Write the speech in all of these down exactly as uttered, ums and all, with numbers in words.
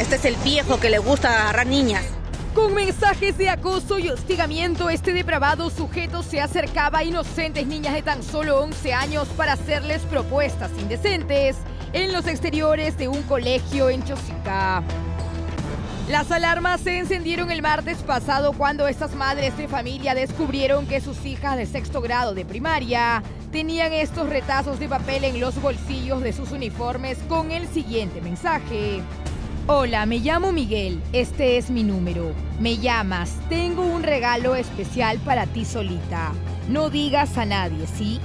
Este es el viejo que le gusta agarrar niñas. Con mensajes de acoso y hostigamiento, este depravado sujeto se acercaba a inocentes niñas de tan solo once años para hacerles propuestas indecentes en los exteriores de un colegio en Chosica. Las alarmas se encendieron el martes pasado cuando estas madres de familia descubrieron que sus hijas de sexto grado de primaria tenían estos retazos de papel en los bolsillos de sus uniformes con el siguiente mensaje. Hola, me llamo Miguel, este es mi número. Me llamas, tengo un regalo especial para ti solita. No digas a nadie, ¿sí?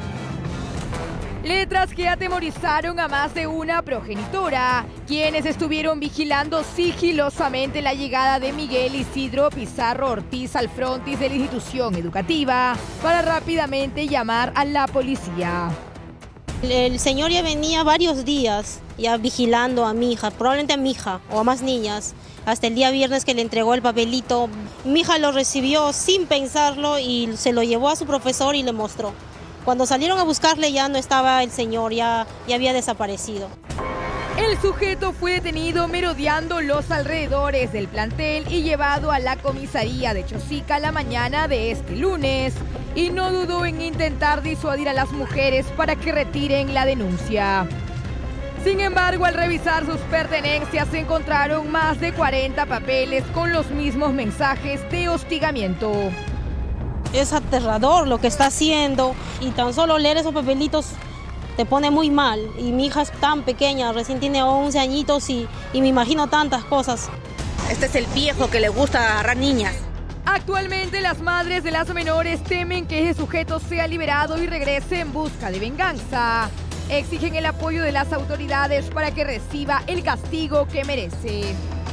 Letras que atemorizaron a más de una progenitora, quienes estuvieron vigilando sigilosamente la llegada de Miguel Isidro Pizarro Ortiz al frontis de la institución educativa para rápidamente llamar a la policía. El señor ya venía varios días ya vigilando a mi hija, probablemente a mi hija o a más niñas, hasta el día viernes que le entregó el papelito. Mi hija lo recibió sin pensarlo y se lo llevó a su profesor y le mostró. Cuando salieron a buscarle ya no estaba el señor, ya, ya había desaparecido. El sujeto fue detenido merodeando los alrededores del plantel y llevado a la comisaría de Chosica la mañana de este lunes. Y no dudó en intentar disuadir a las mujeres para que retiren la denuncia. Sin embargo, al revisar sus pertenencias se encontraron más de cuarenta papeles con los mismos mensajes de hostigamiento. Es aterrador lo que está haciendo y tan solo leer esos papelitos te pone muy mal. Y mi hija es tan pequeña, recién tiene once añitos y, y me imagino tantas cosas. Este es el viejo que le gusta agarrar niñas. Actualmente las madres de las menores temen que ese sujeto sea liberado y regrese en busca de venganza. Exigen el apoyo de las autoridades para que reciba el castigo que merece.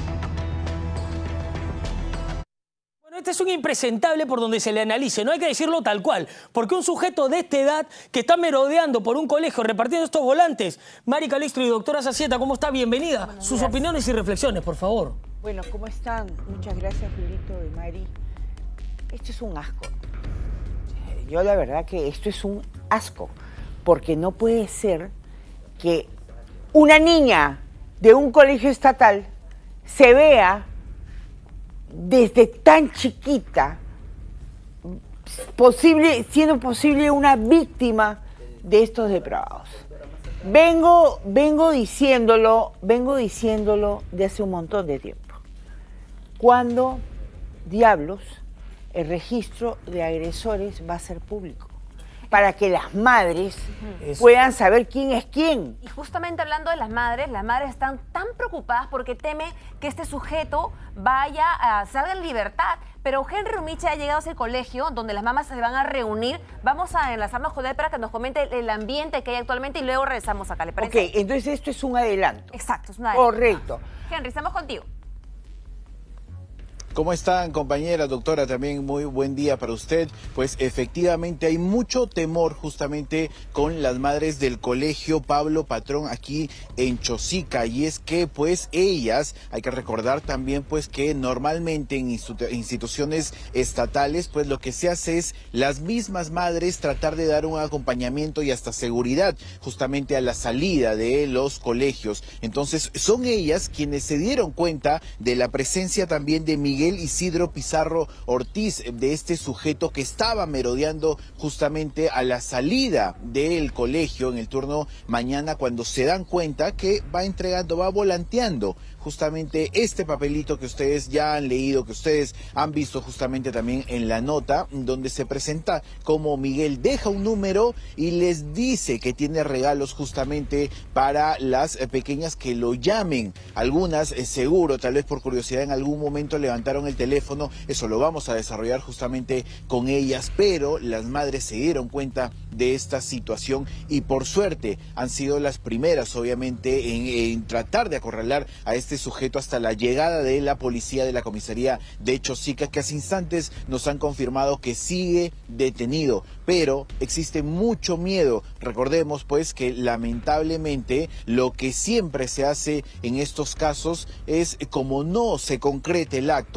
Este es un impresentable por donde se le analice, no hay que decirlo tal cual, porque un sujeto de esta edad que está merodeando por un colegio repartiendo estos volantes. Mari Calixto y doctora Zacieta, ¿cómo está? Bienvenida. Bueno, Sus gracias. opiniones y reflexiones, por favor. Bueno, ¿cómo están? Muchas gracias, Julito y Mari. Esto es un asco. Yo la verdad que esto es un asco, porque no puede ser que una niña de un colegio estatal se vea desde tan chiquita, posible, siendo posible una víctima de estos depravados. Vengo, vengo diciéndolo, vengo diciéndolo de hace un montón de tiempo. ¿Cuándo, diablos, el registro de agresores va a ser público? Para que las madres uh-huh. puedan saber quién es quién. Y justamente hablando de las madres, las madres están tan preocupadas porque temen que este sujeto vaya a salga en libertad. Pero Henry Rumiche ha llegado a ese colegio donde las mamás se van a reunir. Vamos a enlazarnos con él para que nos comente el ambiente que hay actualmente y luego regresamos acá, ¿le parece? Ok, entonces esto es un adelanto. Exacto, es un adelanto. Correcto. Henry, estamos contigo. ¿Cómo están, compañera, doctora? También muy buen día para usted. Pues efectivamente hay mucho temor justamente con las madres del colegio Pablo Patrón aquí en Chosica. Y es que pues ellas, hay que recordar también pues que normalmente en institu- instituciones estatales pues lo que se hace es las mismas madres tratar de dar un acompañamiento y hasta seguridad justamente a la salida de los colegios. Entonces son ellas quienes se dieron cuenta de la presencia también de Miguel Isidro Pizarro Ortiz, de este sujeto que estaba merodeando justamente a la salida del colegio en el turno mañana, cuando se dan cuenta que va entregando, va volanteando justamente este papelito que ustedes ya han leído, que ustedes han visto justamente también en la nota, donde se presenta como Miguel deja un número y les dice que tiene regalos justamente para las pequeñas que lo llamen. Algunas, eh, seguro, tal vez por curiosidad, en algún momento levantaron el teléfono. Eso lo vamos a desarrollar justamente con ellas, pero las madres se dieron cuenta de esta situación y por suerte han sido las primeras, obviamente, en, en tratar de acorralar a este sujeto hasta la llegada de la policía de la comisaría de Chosica, que hace instantes nos han confirmado que sigue detenido, pero existe mucho miedo. Recordemos pues que lamentablemente lo que siempre se hace en estos casos es, como no se concrete el acto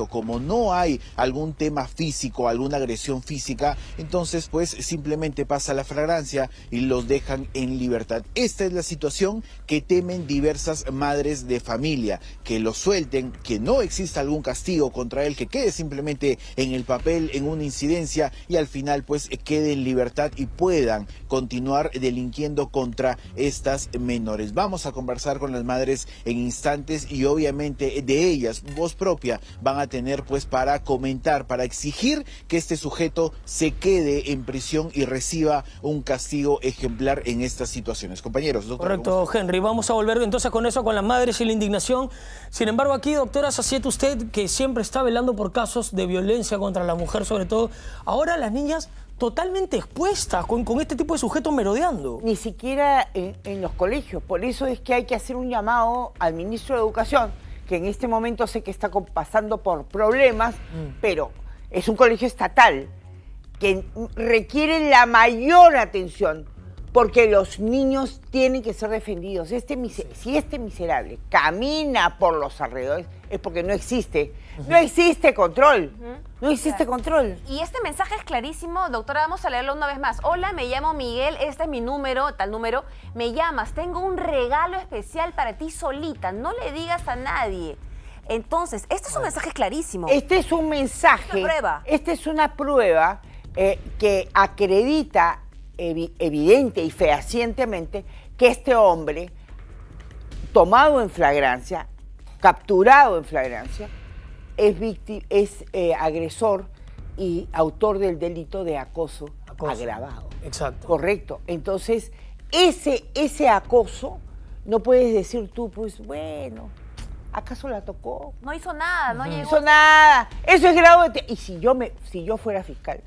como no hay algún tema físico, alguna agresión física, entonces pues simplemente pasa la flagrancia y los dejan en libertad. Esta es la situación que temen diversas madres de familia, que lo suelten, que no exista algún castigo contra él, que quede simplemente en el papel, en una incidencia, y al final pues quede en libertad y puedan continuar delinquiendo contra estas menores. Vamos a conversar con las madres en instantes y obviamente de ellas, voz propia, van a tener pues para comentar, para exigir que este sujeto se quede en prisión y reciba un castigo ejemplar en estas situaciones. Compañeros, doctor. Correcto, Henry. Vamos a volver entonces con eso, con las madres y la indignación. Sin embargo, aquí, doctora Sacieta, usted que siempre está velando por casos de violencia contra la mujer, sobre todo, ahora las niñas totalmente expuestas con, con este tipo de sujetos merodeando. Ni siquiera en, en los colegios. Por eso es que hay que hacer un llamado al ministro de Educación, que en este momento sé que está pasando por problemas, mm. pero es un colegio estatal que requiere la mayor atención, porque los niños tienen que ser defendidos. Este si este miserable camina por los alrededores, es porque no existe. No existe control. No existe Claro. control. Y este mensaje es clarísimo, doctora, vamos a leerlo una vez más. Hola, me llamo Miguel, este es mi número, tal número. Me llamas, tengo un regalo especial para ti solita, no le digas a nadie. Entonces, este es un mensaje clarísimo. Este es un mensaje. Una prueba. Esta es una prueba eh, que acredita evi evidente y fehacientemente que este hombre, tomado en flagrancia, capturado en flagrancia, es, es eh, agresor y autor del delito de acoso, acoso agravado. Exacto. Correcto. Entonces, ese, ese acoso, no puedes decir tú, pues, bueno, ¿acaso la tocó? No hizo nada, no No llegó. hizo nada. Eso es grado de... Y si yo, me, si yo fuera fiscal,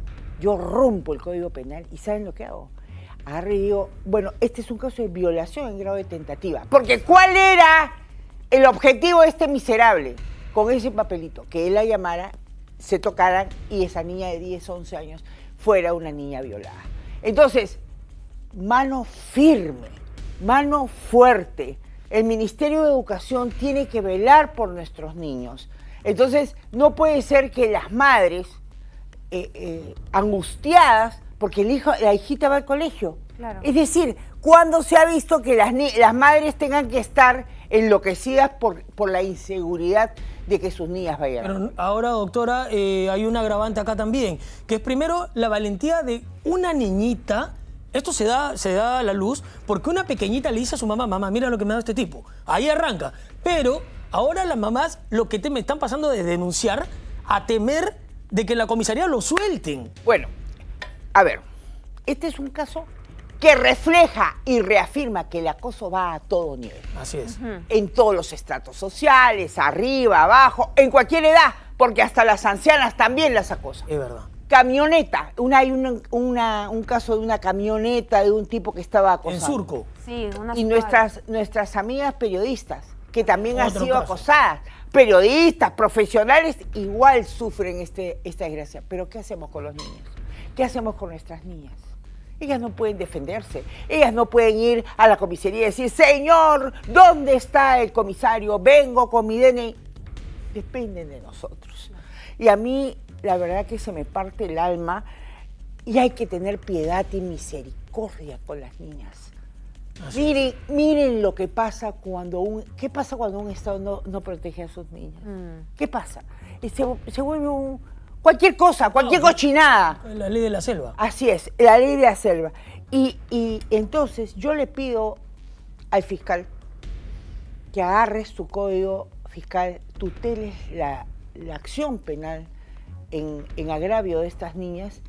yo rompo el Código Penal y ¿saben lo que hago? Agarro y digo, bueno, este es un caso de violación en grado de tentativa. Porque ¿cuál era el objetivo de este miserable? Con ese papelito, que él la llamara, se tocaran y esa niña de diez, once años fuera una niña violada. Entonces, mano firme, mano fuerte. El Ministerio de Educación tiene que velar por nuestros niños. Entonces, no puede ser que las madres, eh, eh, angustiadas, porque el hijo, la hijita va al colegio. Claro. Es decir, ¿cuándo se ha visto que las, las madres tengan que estar enloquecidas por, por la inseguridad de que sus niñas vayan? Pero ahora, doctora, eh, hay un agravante acá también, que es primero la valentía de una niñita. Esto se da, se da a la luz porque una pequeñita le dice a su mamá, mamá, mira lo que me ha dado este tipo. Ahí arranca. Pero ahora las mamás lo que te, me están pasando de denunciar a temer de que en la comisaría lo suelten. Bueno, a ver, este es un caso que refleja y reafirma que el acoso va a todo nivel. Así es. Uh-huh. En todos los estratos sociales, arriba, abajo, en cualquier edad, porque hasta las ancianas también las acosan. Es verdad. Camioneta, una, hay una, una, un caso de una camioneta de un tipo que estaba acosando. En Surco. Sí, una Y nuestras, nuestras amigas periodistas, que también Otro han sido caso. acosadas, periodistas, profesionales, igual sufren este, esta desgracia. Pero ¿qué hacemos con los niños? ¿Qué hacemos con nuestras niñas? Ellas no pueden defenderse, ellas no pueden ir a la comisaría y decir, señor, ¿dónde está el comisario? Vengo con mi D N I. Dependen de nosotros. Y a mí, la verdad que se me parte el alma y hay que tener piedad y misericordia con las niñas. Así miren, es. miren lo que pasa cuando un, ¿qué pasa cuando un Estado no, no protege a sus niñas? Mm. ¿Qué pasa? Se, se vuelve un... Cualquier cosa, cualquier no, cochinada. La ley de la selva. Así es, la ley de la selva. Y, y entonces yo le pido al fiscal que agarres tu código fiscal, tuteles la, la acción penal en, en agravio de estas niñas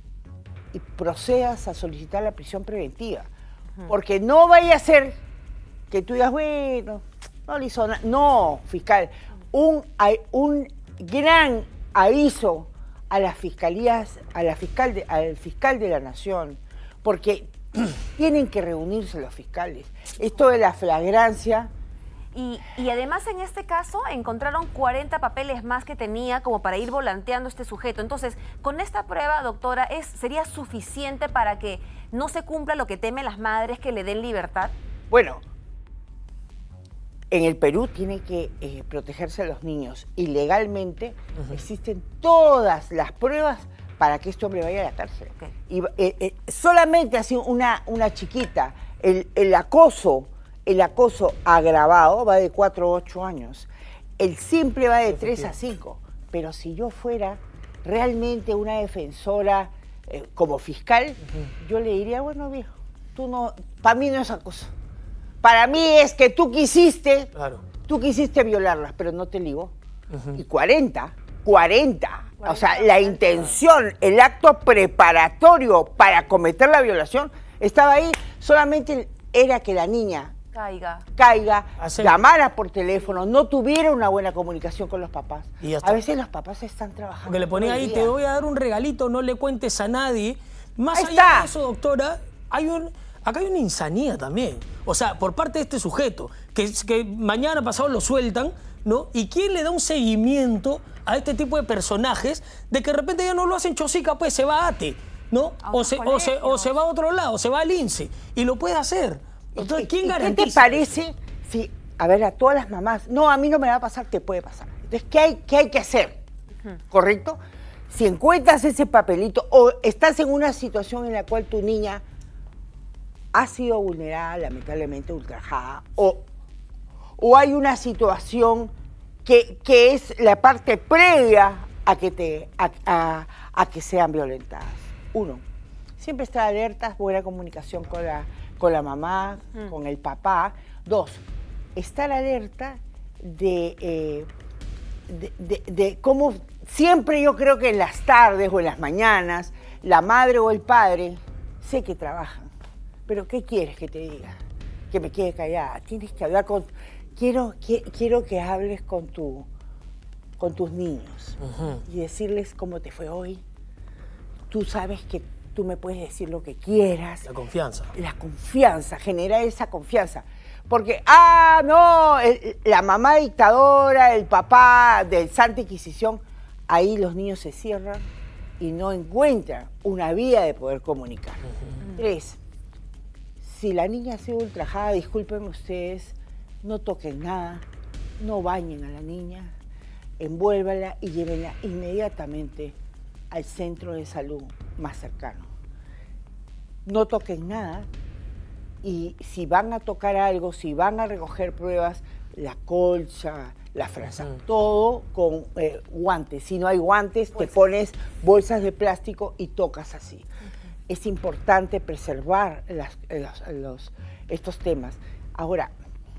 y procedas a solicitar la prisión preventiva. Uh-huh. Porque no vaya a ser que tú digas, bueno, no le hizo nada. No, fiscal, un, un gran aviso a las fiscalías, a la fiscal de, al fiscal de la Nación, porque tienen que reunirse los fiscales. Esto de la flagrancia. Y, y además en este caso encontraron cuarenta papeles más que tenía como para ir volanteando este sujeto. Entonces, con esta prueba, doctora, ¿es, ¿sería suficiente para que no se cumpla lo que temen las madres, que le den libertad? Bueno, en el Perú tienen que eh, protegerse a los niños y legalmente uh-huh. existen todas las pruebas para que este hombre vaya a la cárcel. Okay. Y eh, eh, solamente así una, una chiquita, el, el acoso, el acoso agravado va de cuatro a ocho años, el simple va de tres a cinco, pero si yo fuera realmente una defensora eh, como fiscal, uh-huh. yo le diría, bueno viejo, tú no, para mí no es acoso. Para mí es que tú quisiste, claro. tú quisiste violarlas, pero no te ligó. Uh-huh. Y cuarenta, cuarenta, o sea, la intención, el acto preparatorio para cometer la violación estaba ahí, solamente era que la niña caiga, caiga llamara por teléfono, no tuviera una buena comunicación con los papás. Y ya a veces los papás están trabajando. Porque le ponía ahí, te voy a dar un regalito, no le cuentes a nadie. Más ahí allá está. de eso, doctora, hay un... Acá hay una insanía también, o sea, por parte de este sujeto, que, que mañana pasado lo sueltan, ¿no? ¿Y quién le da un seguimiento a este tipo de personajes de que de repente ya no lo hacen Chosica, pues se va a ATE, ¿no? O se, o, se, o se va a otro lado, se va al INSE, y lo puede hacer. Entonces, ¿quién garantiza? ¿Qué te parece si, a ver, a todas las mamás, no, a mí no me va a pasar, te puede pasar? Entonces, ¿qué hay, qué hay que hacer? Uh-huh. ¿Correcto? Si encuentras ese papelito o estás en una situación en la cual tu niña ha sido vulnerada, lamentablemente ultrajada, o, o hay una situación que, que es la parte previa a que, te, a, a, a que sean violentadas. Uno, siempre estar alertas, buena comunicación con la, con la mamá, mm. con el papá. Dos, estar alerta de, eh, de, de, de cómo siempre yo creo que en las tardes o en las mañanas, la madre o el padre, sé que trabajan. Pero ¿qué quieres que te diga? Que me quede callada. Tienes que hablar con... Quiero, que, quiero que hables con, tu, con tus niños uh-huh. y decirles cómo te fue hoy. Tú sabes que tú me puedes decir lo que quieras. La confianza. La confianza, generar esa confianza. Porque, ah, no, el, la mamá dictadora, el papá de Santa Inquisición, ahí los niños se cierran y no encuentran una vía de poder comunicar. Uh-huh. Tres, si la niña ha sido ultrajada, discúlpenme ustedes, no toquen nada, no bañen a la niña, envuélvala y llévenla inmediatamente al centro de salud más cercano. No toquen nada y si van a tocar algo, si van a recoger pruebas, la colcha, la frasa, uh-huh. todo con eh, guantes. Si no hay guantes, pues te pones bolsas de plástico y tocas así. Es importante preservar las, los, los, estos temas. Ahora...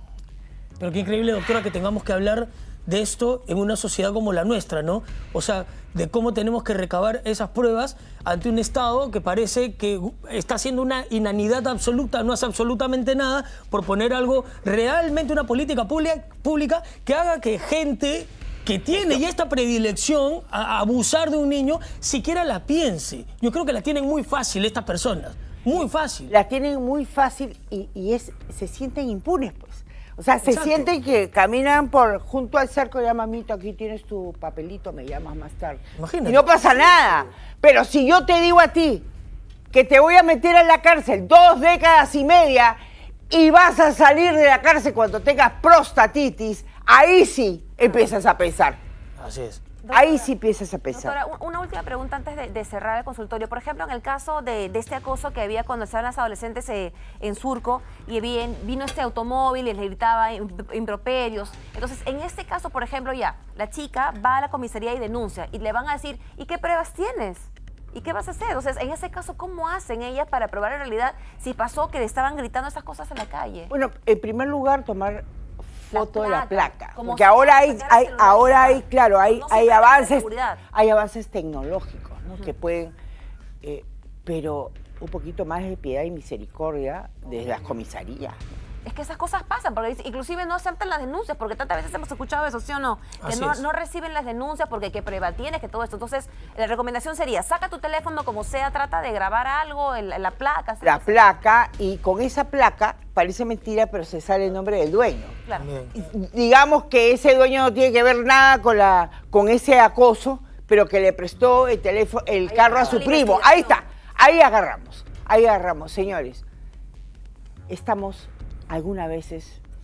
Pero qué increíble, doctora, que tengamos que hablar de esto en una sociedad como la nuestra, ¿no? O sea, de cómo tenemos que recabar esas pruebas ante un Estado que parece que está haciendo una inanidad absoluta, no hace absolutamente nada por poner algo, realmente una política pública, pública que haga que gente... que tiene ya esta predilección a abusar de un niño, siquiera la piense. Yo creo que la tienen muy fácil estas personas, muy fácil. La tienen muy fácil y, y es, se sienten impunes, pues. O sea, se Exacto. sienten que caminan por junto al cerco, ya mamito, aquí tienes tu papelito, me llamas más tarde. Imagínate. Y no pasa nada. Pero si yo te digo a ti que te voy a meter a la cárcel dos décadas y media y vas a salir de la cárcel cuando tengas prostatitis, ahí sí empiezas a pensar. Así es. Doctora, ahí sí empiezas a pensar. Doctora, una última pregunta antes de, de cerrar el consultorio. Por ejemplo, en el caso de, de este acoso que había cuando estaban las adolescentes eh, en Surco y bien, vino este automóvil y les gritaba improperios. Entonces, en este caso, por ejemplo, ya, la chica va a la comisaría y denuncia y le van a decir, ¿y qué pruebas tienes? ¿Y qué vas a hacer? Entonces, en ese caso, ¿cómo hacen ellas para probar en realidad si pasó que le estaban gritando esas cosas en la calle? Bueno, en primer lugar, tomar foto la de la placa, placa, como porque si ahora hay, sacara hay celular ahora y hay, ya. claro, hay, No hay se avances, seguridad. hay avances tecnológicos, ¿no? Uh-huh. que pueden, eh, pero un poquito más de piedad y misericordia desde las comisarías. Es que esas cosas pasan, porque inclusive no aceptan las denuncias, porque tantas veces hemos escuchado eso, ¿sí o no? Que no, no reciben las denuncias porque qué prueba tienes, que todo esto. Entonces, la recomendación sería, saca tu teléfono como sea, trata de grabar algo, el, la placa. La placa, y con esa placa, parece mentira, pero se sale el nombre del dueño. Claro. Digamos que ese dueño no tiene que ver nada con, la, con ese acoso, pero que le prestó el teléfono, el ahí carro a su primo. Ahí está, ahí agarramos, ahí agarramos, señores. Estamos algunas veces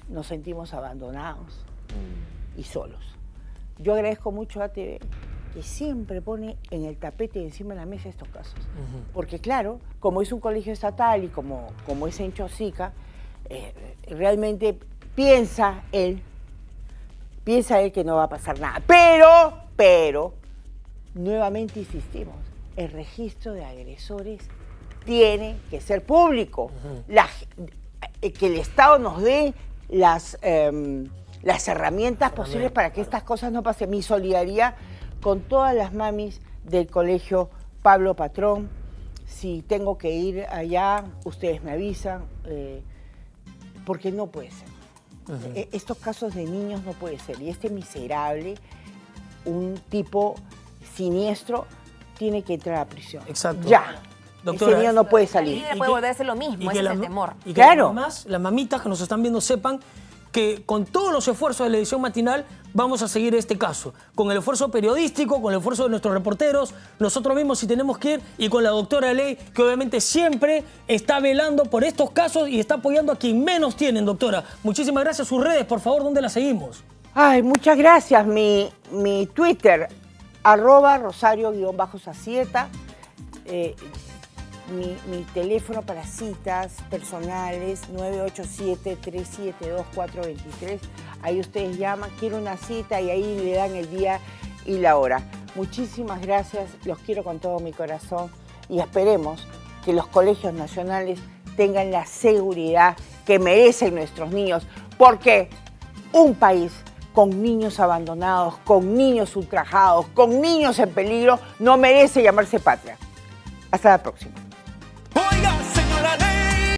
nos sentimos abandonados y solos. Yo agradezco mucho a T V que siempre pone en el tapete y encima de la mesa estos casos. Uh-huh. Porque claro, como es un colegio estatal y como, como es en Chosica, eh, realmente piensa él, piensa él que no va a pasar nada. Pero, pero, nuevamente insistimos, el registro de agresores tiene que ser público. Uh-huh. La, que el Estado nos dé las, eh, las herramientas posibles para que estas cosas no pasen. Mi solidaridad con todas las mamis del colegio Pablo Patrón. Si tengo que ir allá, ustedes me avisan, eh, porque no puede ser. Uh-huh. Estos casos de niños no puede ser. Y este miserable, un tipo siniestro, tiene que entrar a prisión. Exacto. Ya. Doctora, ese niño no puede salir. Y puede volver a hacer lo mismo, ese es el temor. Y que claro. las mamás, las mamitas que nos están viendo sepan que con todos los esfuerzos de la edición matinal vamos a seguir este caso. Con el esfuerzo periodístico, con el esfuerzo de nuestros reporteros, nosotros mismos si tenemos que ir, y con la doctora Ley, que obviamente siempre está velando por estos casos y está apoyando a quien menos tienen, doctora. Muchísimas gracias. Sus redes, por favor, ¿dónde las seguimos? Ay, muchas gracias. Mi, mi Twitter, arroba rosario-sacieta. Eh, Mi, mi teléfono para citas personales, nueve ocho siete, tres siete dos, cuatro dos tres. Ahí ustedes llaman, quiero una cita y ahí le dan el día y la hora. Muchísimas gracias, los quiero con todo mi corazón y esperemos que los colegios nacionales tengan la seguridad que merecen nuestros niños, porque un país con niños abandonados, con niños ultrajados, con niños en peligro, no merece llamarse patria. Hasta la próxima.